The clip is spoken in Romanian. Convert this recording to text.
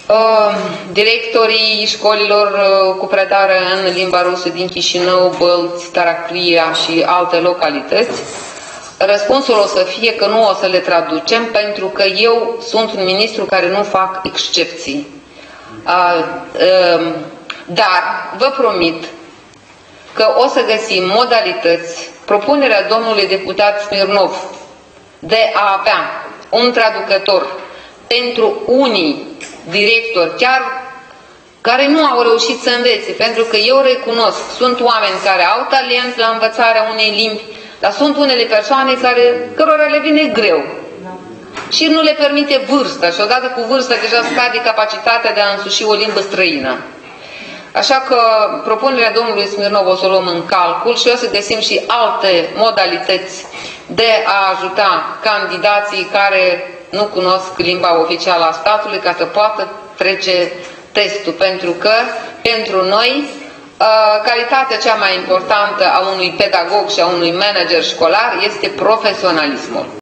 Directorii școlilor cu predare în limba rusă din Chișinău, Bălți, Taraclia și alte localități, răspunsul o să fie că nu o să le traducem, pentru că eu sunt un ministru care nu fac excepții. Dar vă promit că o să găsim modalități. Propunerea domnului deputat Smirnov de a avea un traducător pentru unii directori, chiar care nu au reușit să învețe, pentru că eu recunosc, sunt oameni care au talent la învățarea unei limbi, dar sunt unele persoane cărora le vine greu și nu le permite vârsta și odată cu vârsta deja scade capacitatea de a însuși o limbă străină. Așa că propunerea domnului Smirnov o să o luăm în calcul și o să găsim și alte modalități de a ajuta candidații care nu cunosc limba oficială a statului ca să poată trece testul, pentru că pentru noi calitatea cea mai importantă a unui pedagog și a unui manager școlar este profesionalismul.